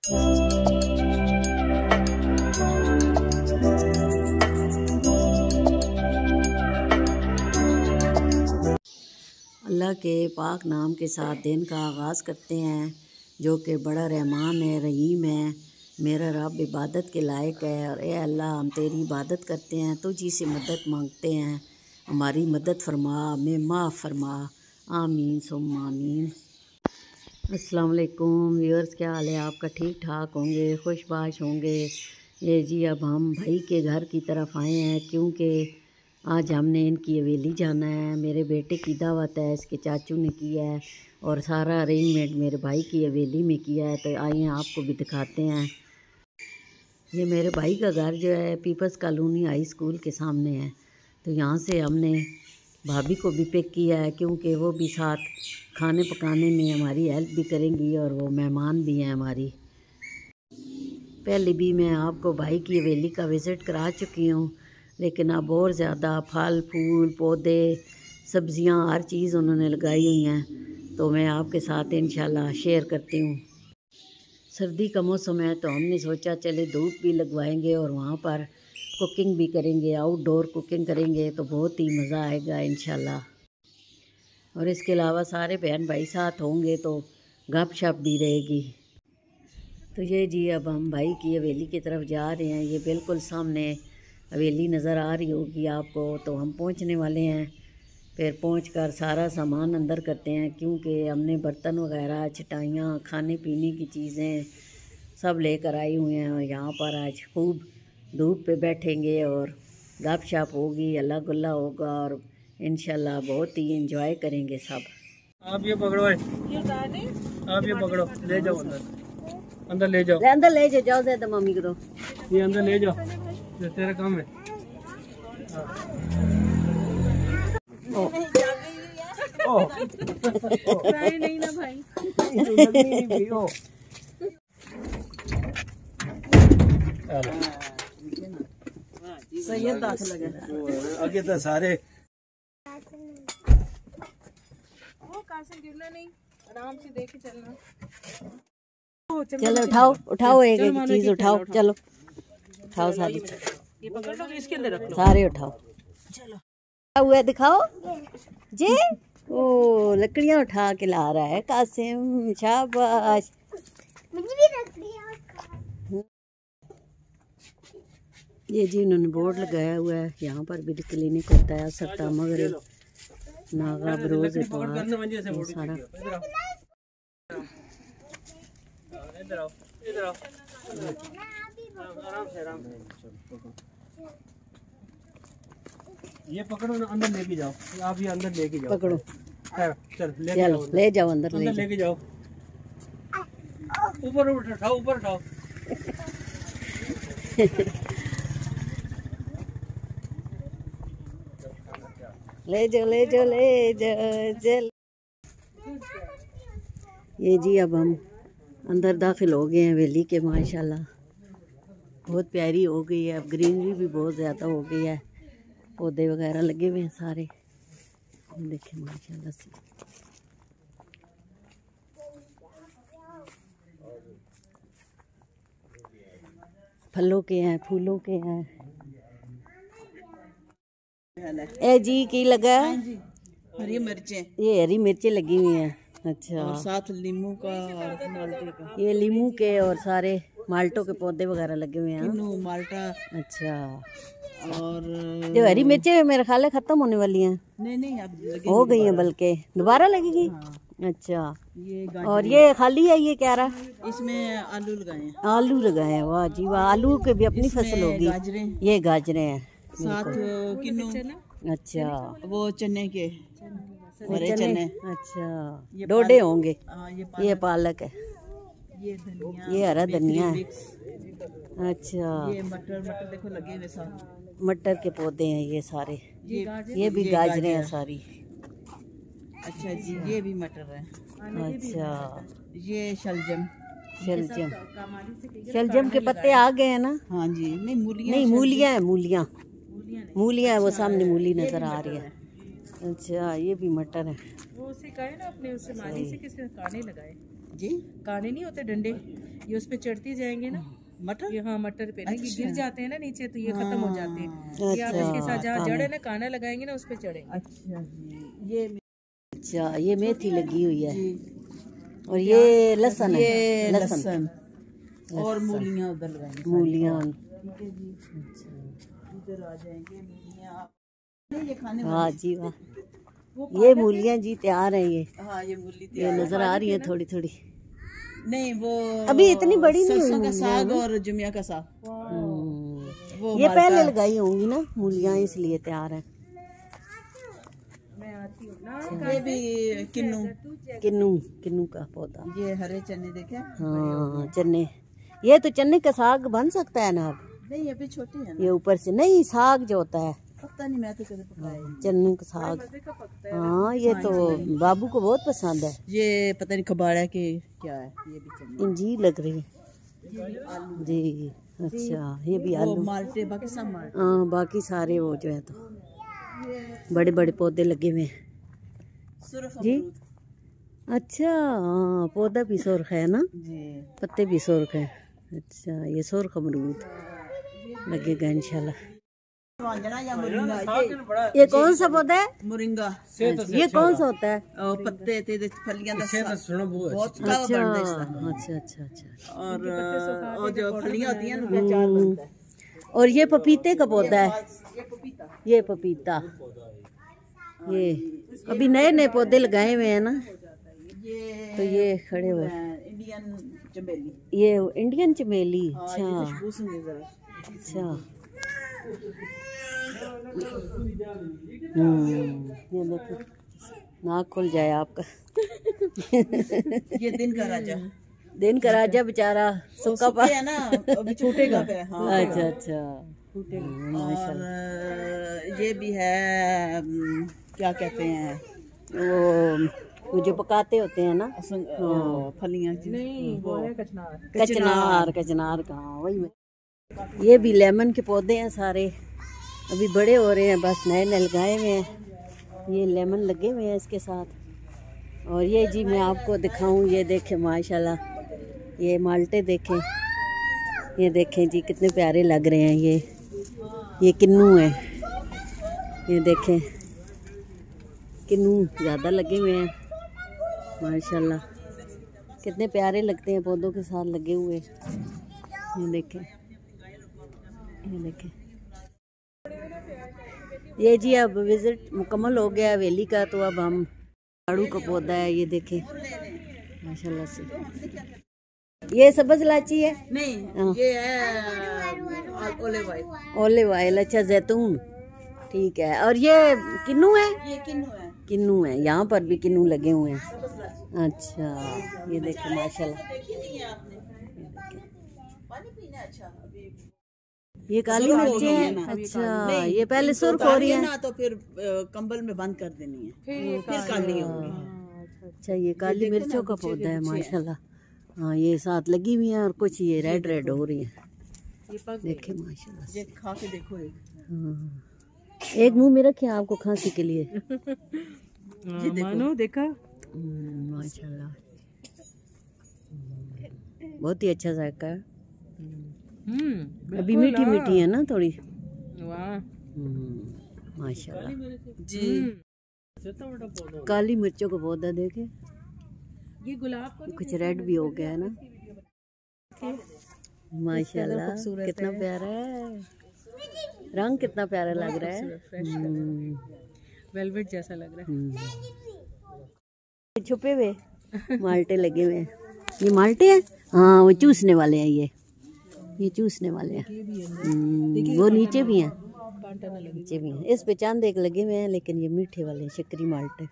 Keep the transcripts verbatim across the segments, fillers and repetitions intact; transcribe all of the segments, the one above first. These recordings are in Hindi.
अल्लाह के पाक नाम के साथ दिन का आगाज़ करते हैं, जो कि बड़ा रहमान है, रहीम है। मेरा रब इबादत के लायक है। और ए अल्लाह, हम तेरी इबादत करते हैं, तुझी से मदद मांगते हैं, हमारी मदद फरमा, हमें माफ़ फरमा। आमीन सुम्मा आमीन। अस्सलाम वालेकुम व्यूअर्स, क्या हाल है आपका? ठीक ठाक होंगे, खुशबाश होंगे। ये जी अब हम भाई के घर की तरफ आए हैं, क्योंकि आज हमने इनकी हवेली जाना है। मेरे बेटे की दावत है, इसके चाचू ने की है, और सारा अरेंजमेंट मेरे भाई की हवेली में किया है। तो आइए आपको भी दिखाते हैं। ये मेरे भाई का घर जो है पीपल्स कॉलोनी हाई स्कूल के सामने है। तो यहाँ से हमने भाभी को भी पिक किया है, क्योंकि वो भी साथ खाने पकाने में हमारी हेल्प भी करेंगी, और वो मेहमान भी हैं हमारी। पहले भी मैं आपको भाई की हवेली का विज़िट करा चुकी हूँ, लेकिन अब और ज़्यादा फल फूल पौधे सब्ज़ियाँ हर चीज़ उन्होंने लगाई हुई हैं, तो मैं आपके साथ इंशाल्लाह शेयर करती हूँ। सर्दी का मौसम है, तो हमने सोचा चले धूप भी लगवाएंगे और वहाँ पर कुकिंग भी करेंगे, आउटडोर कुकिंग करेंगे, तो बहुत ही मज़ा आएगा इंशाल्लाह। और इसके अलावा सारे बहन भाई साथ होंगे तो गपशप भी रहेगी। तो ये जी अब हम भाई की हवेली की तरफ जा रहे हैं। ये बिल्कुल सामने हवेली नज़र आ रही होगी आपको। तो हम पहुंचने वाले हैं, फिर पहुंचकर सारा सामान अंदर करते हैं, क्योंकि हमने बर्तन वगैरह, चटाइयाँ, खाने पीने की चीज़ें सब लेकर आई हुए हैं। और यहाँ पर आज खूब धूप पे बैठेंगे और गपशप होगी, अल्लाह गुल्ला होगा, और इंशाल्लाह बहुत ही एंजॉय करेंगे सब। आप ये पकड़ो, आप ये पकड़ो, ले जाओ अंदर, अंदर ले जाओ, अंदर ले जाओ, जाओ दे दो मम्मी को, दो ये अंदर ले जाओ, जो तेरा काम है। ओ, ओ, नहीं ना भाई, सही दाखिल लगा आगे तो सारे वो कासिम गिरना नहीं, आराम से देख के चलना। चलो उठाओ उठाओ, एक एक चीज उठाओ, चलो उठाओ सारी, ये पकड़ लो, इसके अंदर रख लो, सारे उठाओ। चलो क्या हुआ दिखाओ जी। ओ लकड़ियां उठा के ला रहा है कासिम, शाबाश। ये जी उन्होंने बोर्ड लगाया हुआ है, यहाँ पर भी क्लिनिक होता है, सकता मगर नागा बरोज सारा। इधर आओ, इधर आओ, आराम से, आराम से ये पकड़ो ना, अंदर लेके जाओ, आप ये अंदर लेके जाओ, पकड़ो, चल लेके जाओ, ले जाओ अंदर, अंदर लेके जाओ, ऊपर उठाओ, ऊपर उठाओ। ले जाओ ले जाओ ले जाओ चल। ये जी अब हम अंदर दाखिल हो गए हैं हवेली के। माशाल्लाह बहुत प्यारी हो गई है, अब ग्रीनरी भी बहुत ज़्यादा हो गई है, पौधे वगैरह लगे हुए हैं सारे, देखें माशाल्लाह से। फलों के हैं, फूलों के हैं। ए जी की लगा? हरी मिर्चें, ये हरी मिर्चें लगी हुई हैं। अच्छा, और साथ लीमू का और माल्टे का। ये लीमू के और सारे माल्टों के पौधे वगैरह लगे हुए हैं। किन्नू, माल्टा, अच्छा, और ये हरी मिर्चें मेरे ख्याल है खत्म होने वाली हैं। नहीं नहीं अब लगे हो गई हैं, बल्कि दोबारा लगेगी। हाँ। अच्छा, ये और ये खाली है, ये क्या रहा? इसमें आलू लगाए हैं, आलू लगाए हैं। वाह जी वाह, आलू के भी अपनी फसल होगी। गाजरें, ये गाजरे हैं साथ किन्नू, अच्छा, वो चने के हरे चने, चने, अच्छा डोडे होंगे। हाँ, ये ये पालक है, ये धनिया, ये हरा धनिया है। मिक्स, अच्छा, ये मटर, मटर देखो लगे हुए साथ, मटर के पौधे हैं ये सारे। ये ये भी गाजरें हैं सारी। अच्छा जी, ये भी मटर है। अच्छा, ये शलजम, शलजम, शलजम के पत्ते आ गए हैं ना? हाँ जी, नहीं मूलियाँ, नहीं मूलियाँ है, मूलियाँ मूलियाँ है, वो सामने मूली नजर आ रही है। अच्छा, ये भी मटर है। वो उसे कहे ना अपने, उससे माली से किसने काने लगाए जी, काने नहीं होते डंडे, ये उस पे चढ़ती जाएंगे ना मटर। ये हाँ मटर पे नहीं, अच्छा। गिर जाते हैं ना नीचे तो ये खत्म हो जाते हैं। ये आप अच्छा, इसके साथ जहाँ हाँ। जड़ है ना काना लगाएंगे ना उस पे चढ़ेंगे। अच्छा जी, ये अच्छा ये मेथी लगी हुई है जी, और ये लहसुन है, ये लहसुन लहसुन और मूलियाँ उधर लगाएंगे। मूलियाँ। ठीक है जी, इधर आ जाएंगे मूलियाँ आप। नहीं, ये खाने वाह जी वाह, ये मूलियाँ जी तैयार हैं ये हाँ ये मूली ये तैयार नजर आ रही है थोड़ी थोड़ी। नहीं वो अभी इतनी बड़ी नहीं हुई सरसों का मूलियाँ साग ना। और जुमिया का साग हम्म, वो ये मालका- पहले लगाई होंगी ना मूलियाँ इसलिए तैयार है। मैं आती हूँ ना। ये भी किन्नू, किन्नू किन्नू का पौधा। ये हरे चने देखे। हाँ चने, ये तो चने का साग बन सकता है ना। अब नहीं अभी छोटी है ना, ये ऊपर से नहीं साग जो होता है पता नहीं मैं तो कभी पकाया नहीं। चने का साग। हाँ ये तो बाबू को बहुत पसंद है। ये पता नहीं कबाड़ा के क्या है, ये भी चने इंजी लग रही है जी। अच्छा ये भी वो आलू। माल्टे बाकी सब माल्टे। हाँ बाकी सारे वो जो है तो बड़े बड़े पौधे लगे हुए हैं सुरख जी। अमरूद अच्छा हाँ पौधा भी सुर्ख है ना, जी। पत्ते भी सुर्ख है। अच्छा ये सुर्ख अमरूद लगेगा इंशाल्लाह। स्वांजना या मुरिंगा, ये ये कौन सा पौधा है? मुरिंगा ये कौन सा होता है? और पत्ते ते फलियां दा बहुत अच्छा का बनता है इसका। अच्छा अच्छा अच्छा। और और जो फलियां होती हैं ना उनका अचार बनता है। और ये पपीते का पौधा है, ये पपीता, ये पपीता। ये अभी नए नए पौधे लगाए हुए हैं ना, ये तो ये खड़े हुए। इंडियन चमेली। ये इंडियन चमेली। हाँ, अच्छा ये खुशबू सुनिए जरा। अच्छा। हम्म ये देखो नाक खुल जाए आपका। ये दिन का राजा, दिन का राजा बेचारा सूखा पा है ना, अभी छूटेगा। हाँ। अच्छा अच्छा। और ये भी है अम, क्या कहते हैं वो वो जो पकाते होते हैं ना, फलियां नहीं वो है कचनार। कचनार। कचनार कहाँ वही में। ये भी लेमन के पौधे हैं सारे, अभी बड़े हो रहे हैं, बस नए नए लगाए हुए हैं। ये लेमन लगे हुए हैं इसके साथ। और ये जी मैं आपको दिखाऊं, ये देखें माशाल्लाह ये माल्टे देखें, ये देखें जी कितने प्यारे लग रहे हैं। ये ये किन्नू है, ये देखें किन्नू ज़्यादा लगे हुए हैं माशाल्लाह, कितने प्यारे लगते हैं पौधों के साथ लगे हुए। ये देखें ये देखें। ये जी अब विज़िट मुकम्मल हो गया हवेली का, तो अब हम झाड़ू का पौधा है, ये देखें माशाल्लाह से। ये सब्ज़ इलायची है? नहीं ये है ओलिव ऑयल। ओलिव ऑयल, अच्छा जैतून, ठीक है। और ये किन्नू है? ये किन्नू है। किन्नू है, यहाँ पर भी किन्नू लगे हुए हैं। अच्छा ये देखें माशाल्लाह। देखी नहीं है आपने? पानी पीना अच्छा अभी ये काली मिर्चें हैं। अच्छा ये पहले सुर्ख हो रही है ना, तो फिर अ, कंबल में बंद कर देनी है, फिर काली होगी। अच्छा ये काली मिर्चों का पौधा है माशाल्लाह। हाँ ये साथ लगी हुई हैं और कुछ ये रेड रेड हो रही है, देखें माशाल्लाह। ये खा के देखो एक। हाँ एक मुंह में रखें आपको खांसी के लिए। जी मानो देखा हम्म, माशाल्लाह बहुत ही अच्छा जायका है। हम्म अभी मीठी मीठी है ना थोड़ी। वाह हम्म, माशाल्लाह जी। काली मिर्चों का पौधा देखे, ये गुलाब को कुछ रेड भी हो गया है ना माशाल्लाह। कितना प्यारा है, रंग कितना प्यारा लग रहा है। हम्म, वेलवेट जैसा लग रहा है। ये छुपे हुए माल्टे लगे हुए हैं। ये माल्टे हैं, हाँ वो चूसने वाले हैं, ये ये चूसने वाले हैं। हम्म, वो नीचे भी हैं, नीचे भी हैं। इस पे चांद एक लगे हुए हैं, लेकिन ये मीठे वाले हैं, शक्करी माल्टे।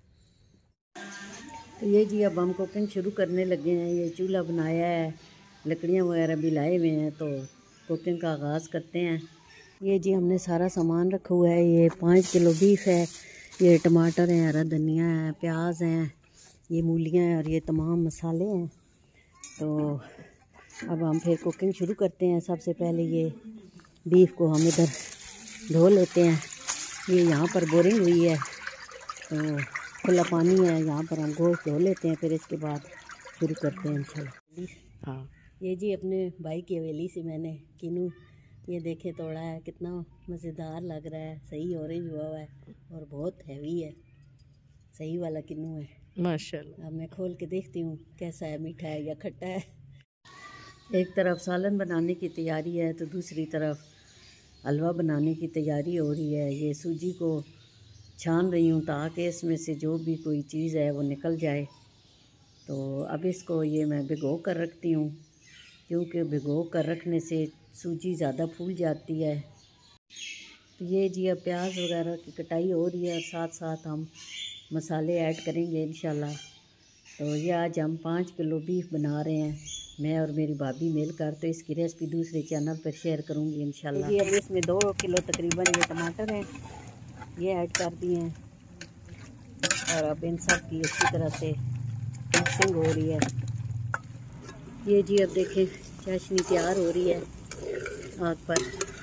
तो ये जी अब हम कुकिंग शुरू करने लगे हैं। ये चूल्हा बनाया है, लकड़ियाँ वगैरह भी लाए हुए हैं, तो कुकिंग का आगाज़ करते हैं। ये जी हमने सारा सामान रखा हुआ है। ये पाँच किलो बीफ है, ये टमाटर हैं, हरा धनिया है, प्याज हैं, ये मूलियाँ हैं और ये तमाम मसाले हैं। तो अब हम फिर कुकिंग शुरू करते हैं। सबसे पहले ये बीफ को हम इधर धो लेते हैं। ये यहाँ पर बोरिंग हुई है, तो खुला पानी है, यहाँ पर हम गोश्त धो लेते हैं, फिर इसके बाद शुरू करते हैं इंशाल्लाह। हाँ ये जी अपने भाई की हवेली से मैंने किनू ये देखे तोड़ा है, कितना मज़ेदार लग रहा है। सही ऑरेंज हुआ हुआ है और बहुत हैवी है, सही वाला किन्नू है माशाल्लाह। अब मैं खोल के देखती हूँ कैसा है, मीठा है या खट्टा है। एक तरफ सालन बनाने की तैयारी है तो दूसरी तरफ हलवा बनाने की तैयारी हो रही है। ये सूजी को छान रही हूँ ताकि इसमें से जो भी कोई चीज़ है वो निकल जाए। तो अब इसको ये मैं भिगो कर रखती हूँ, क्योंकि भिगो कर रखने से सूजी ज़्यादा फूल जाती है। तो ये जी अब प्याज वगैरह की कटाई हो रही है और साथ साथ हम मसाले ऐड करेंगे इंशाल्लाह। तो ये आज हम पाँच किलो बीफ बना रहे हैं, मैं और मेरी भाभी मिलकर। तो इसकी रेसिपी दूसरे चैनल पर शेयर करूँगी इंशाल्लाह। ये अब इसमें दो किलो तकरीबन ये टमाटर हैं, ये ऐड कर दिए हैं और अब इन सब की अच्छी तरह से मिक्सिंग हो रही है। ये जी अब देखें चाशनी तैयार हो रही है आग पर।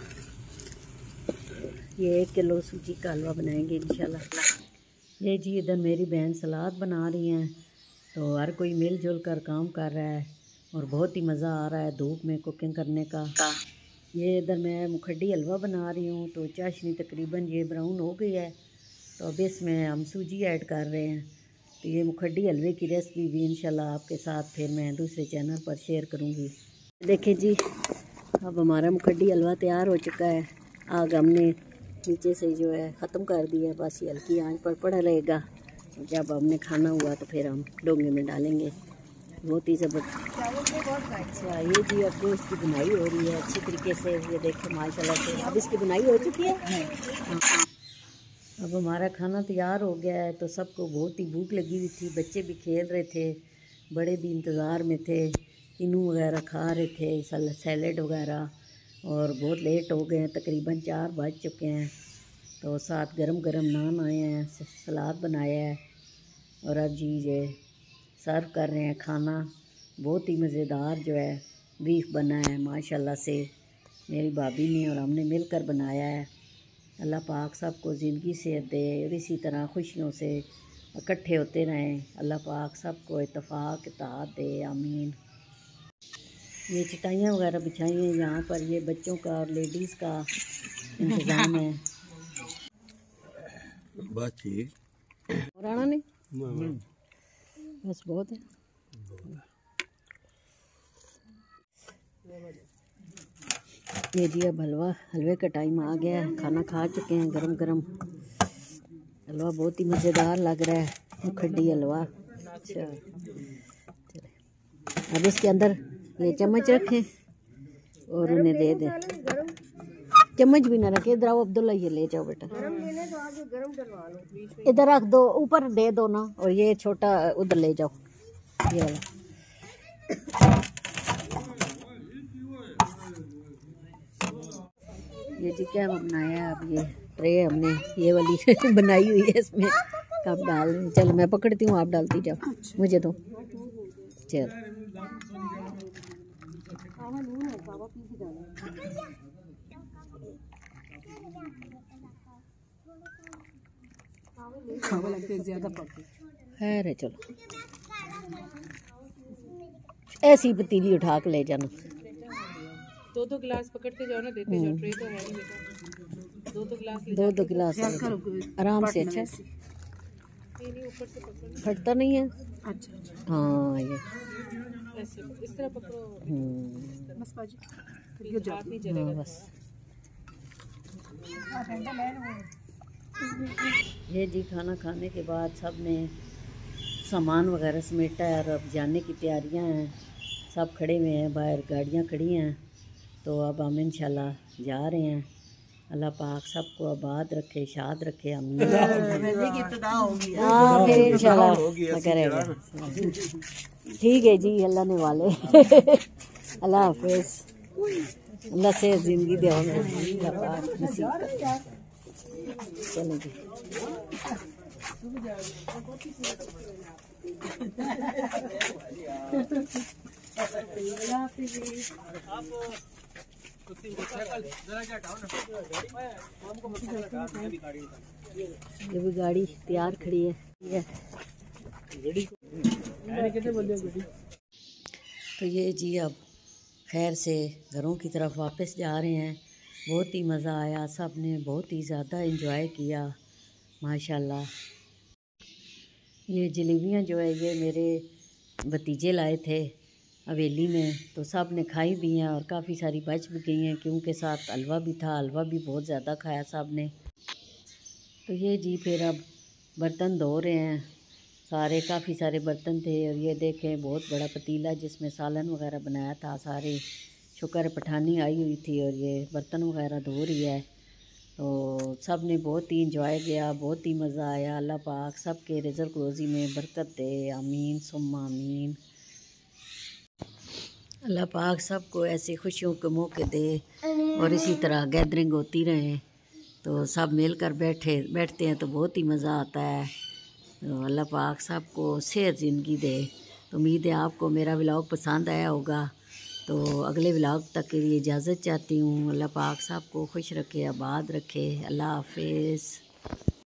ये एक किलो सूजी का हलवा बनाएंगे इंशाल्लाह। ये जी इधर मेरी बहन सलाद बना रही हैं, तो हर कोई मिलजुल कर काम कर रहा है और बहुत ही मज़ा आ रहा है धूप में कुकिंग करने का। ये इधर मैं मुखड्डी हलवा बना रही हूँ, तो चाशनी तकरीबन ये ब्राउन हो गई है। तो अब इसमें हम सूजी ऐड कर रहे हैं। तो ये मुखड्डी हलवे की रेसिपी भी इंशाल्लाह आपके साथ फिर मैं दूसरे चैनल पर शेयर करूँगी। देखिए जी अब हमारा मुखड्डी हलवा तैयार हो चुका है। आग हमने नीचे से जो है ख़त्म कर दिया है, बस ये हल्की आंच पर पड़ा रहेगा। जब हमने खाना हुआ तो फिर हम डोंगे में डालेंगे। बहुत ही ज़बरदस्त। अच्छा ये जी अब जो इसकी बुनाई हो रही है अच्छी तरीके से, ये देखें माशाल्लाह से अब इसकी बुनाई हो चुकी है। हाँ। अब हमारा खाना तैयार हो गया है। तो सबको बहुत ही भूख लगी हुई थी, बच्चे भी खेल रहे थे, बड़े भी इंतज़ार में थे, किनू वगैरह खा रहे थे सैलेड वगैरह। और बहुत लेट हो गए हैं, तकरीबन चार बज चुके हैं। तो साथ गरम गरम नान आए हैं, सलाद बनाया है और अब जी ये सर्व कर रहे हैं खाना। बहुत ही मज़ेदार जो है बीफ बना है माशाल्लाह से, मेरी भाभी ने और हमने मिलकर बनाया है। अल्लाह पाक सबको ज़िंदगी सेहत दे और इसी तरह खुशियों से इकट्ठे होते रहें। अल्लाह पाक सबको इत्तेफाक इत्तेहाद दे, आमीन। ये चटाइयाँ वगैरह बिछाई हैं यहाँ पर, ये बच्चों का और लेडीज़ का इंतज़ाम है। और आना नहीं बस बहुत है। ये जी अब हलवा हलवे का टाइम आ गया है, खाना खा चुके हैं गरम गरम। हलवा बहुत ही मज़ेदार लग रहा है, मुखड्डी हलवा। अच्छा चले अब इसके अंदर ये चम्मच रखें और उन्हें दे दें। चम्मच भी ना रखे, इधर आओ अब्दुल्ला, ये ले जाओ बेटा, इधर रख दो, ऊपर दे दो ना, और ये छोटा उधर ले जाओ ये वाला। ये जी क्या बनाया है, अब ये ट्रे हमने ये वाली बनाई हुई है, इसमें कप डाल रहे हैं। चलो मैं पकड़ती हूँ, आप डालती जाओ, मुझे दो। चल है चलो ऐसी पतीली उठा के ले जाना। दो दो गिलास पकड़ते जाओ ना, देते जाओ, ट्रे तो है नहीं बेटा। दो दो गिलास दो दो गिलास आराम से। अच्छा ऊपर से पकड़ो, फटता नहीं है। अच्छा अच्छा हाँ ये ऐसे इस तरह पकड़ो बस बाजी, फिर हाथ नहीं चलेगा। हाँ, बस ये जी खाना खाने के बाद सब ने सामान वगैरह समेटा है और अब जाने की तैयारियां हैं। सब खड़े हुए हैं बाहर, गाड़ियां खड़ी हैं। तो अब हम इंशाल्लाह जा रहे हैं। अल्लाह पाक सबको आबाद रखे, शाद रखे, आमीन। हाँ फिर इंशाल्लाह करेगा। ठीक है जी, अल्लाह ने वाले। अल्लाह हाफिज़, अल्लाह से ज़िंदगी दे अल्लाह पाक नसीब करे। चलो जी ये भी गाड़ी तैयार खड़ी है। तो ये जी अब खैर से घरों की तरफ वापस जा रहे हैं। बहुत ही मज़ा आया, सब ने बहुत ही ज़्यादा एंजॉय किया माशाल्लाह। ये जलेबियाँ जो है ये मेरे भतीजे लाए थे हवेली में, तो सब ने खाई भी हैं और काफ़ी सारी बच भी गई हैं, क्योंकि साथ हलवा भी था। हलवा भी बहुत ज़्यादा खाया सब ने। तो ये जी फिर अब बर्तन धो रहे हैं सारे, काफ़ी सारे बर्तन थे। और ये देखें बहुत बड़ा पतीला जिसमें सालन वगैरह बनाया था। सारे शुक्र पठानी आई हुई थी और ये बर्तन वगैरह धो रही है। तो सब ने बहुत ही इंजॉय किया, बहुत ही मज़ा आया। अल्लाह पाक सब के रिज़्क़ रोज़ी में बरकत दे, आमीन सुम्मा आमीन। अल्लाह पाक सबको ऐसी खुशियों के मौके दे और इसी तरह गैदरिंग होती रहे। तो सब मिलकर बैठे बैठते हैं तो बहुत ही मज़ा आता है। तो अल्लाह पाक सबको सेहत ज़िंदगी दे। तो उम्मीद है आपको मेरा व्लॉग पसंद आया होगा। तो अगले व्लॉग तक के लिए इजाज़त चाहती हूँ। अल्लाह पाक सबको खुश रखे, आबाद रखे। अल्लाह हाफिज़।